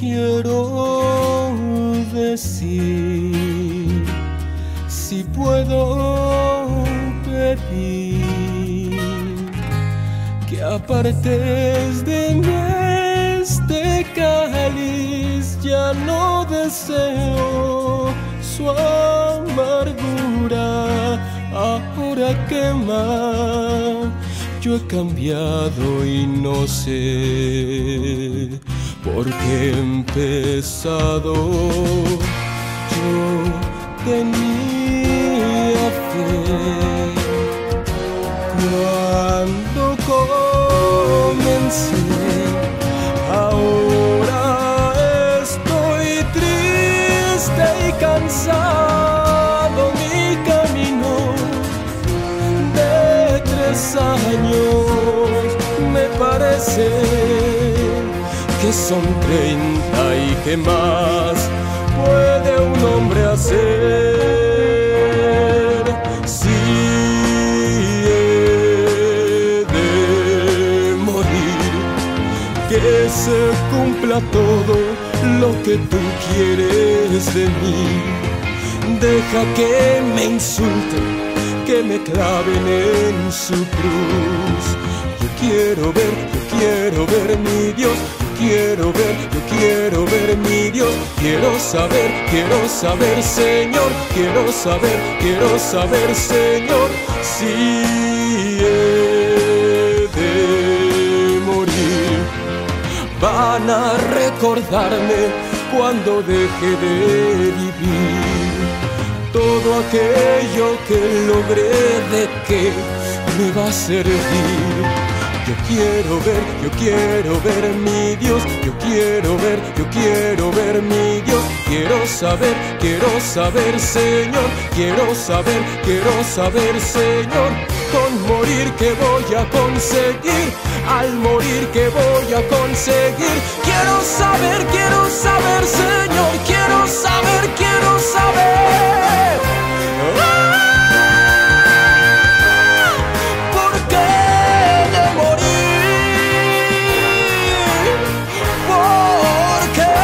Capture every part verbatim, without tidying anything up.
quiero decir, si puedo pedir que apartes de mí este cáliz, ya no deseo su amargura. Ahora quema, yo he cambiado y no sé por qué he empezado. Yo tenía fe cuando comencé, ahora estoy triste y cansado. Mi camino de tres años me parece que son treinta, y qué más puede un hombre hacer si he de morir. Que se cumpla todo lo que tú quieres de mí. Deja que me insulten, que me claven en su cruz. Yo quiero ver, yo quiero ver mi Dios. Quiero ver, yo quiero ver mi Dios. Quiero saber, quiero saber, Señor. Quiero saber, quiero saber, Señor, si he de morir. Van a recordarme cuando deje de vivir. Todo aquello que logré, ¿de qué me va a servir? Yo quiero ver, yo quiero ver mi Dios. Yo quiero ver, yo quiero ver mi Dios. Quiero saber, quiero saber, Señor. Quiero saber, quiero saber, Señor. Con morir, ¿qué voy a conseguir? Al morir, ¿qué voy a conseguir? Quiero saber, quiero saber, Señor. Quiero saber, quiero saber. ¿Por qué de morir? ¿Por qué?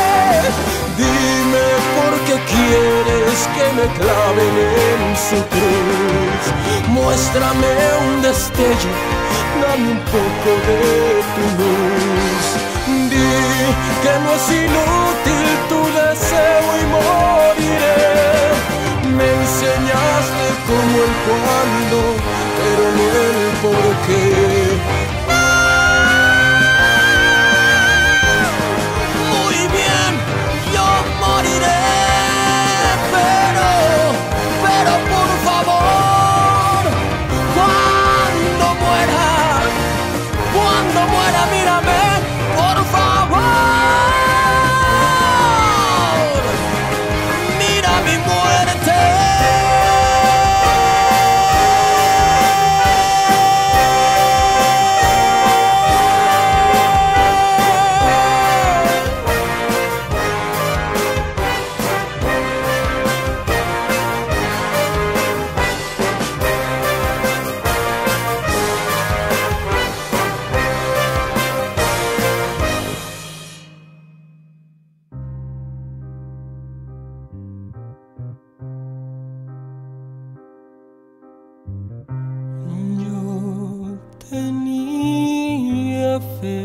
Dime por qué quieres que me claven en su cruz. Muéstrame un destello, dame un poco de tu luz. Di que no es inútil tu deseo y moriré. Me enseñaste cómo el cuándo, pero no el por qué. Muy bien, yo moriré, pero, pero por favor, cuando muera, cuando muera, mírame, por favor, mira mi muerte. Tenía fe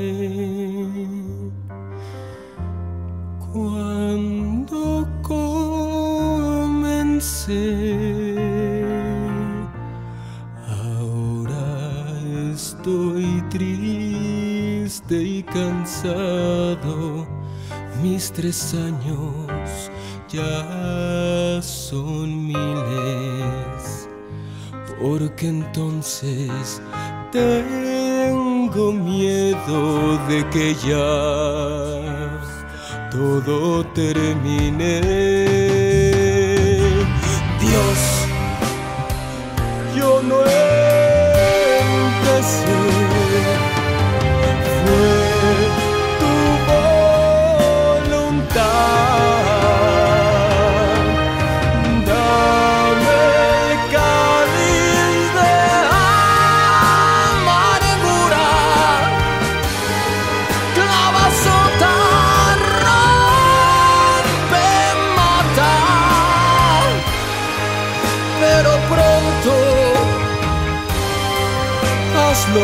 cuando comencé, ahora estoy triste y cansado. Mis tres años ya son miles, porque entonces tengo miedo de que ya todo termine. Dios, yo no empecé, fue tu voluntad. Dame el cáliz de amargura, clava sota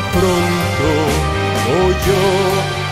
pronto, o yo